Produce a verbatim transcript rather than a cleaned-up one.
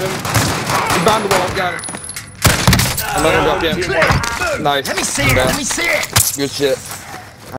him. He's behind the wall. Got him. I'm letting him drop in. Nice. Let me see it. Let me see it. Good shit.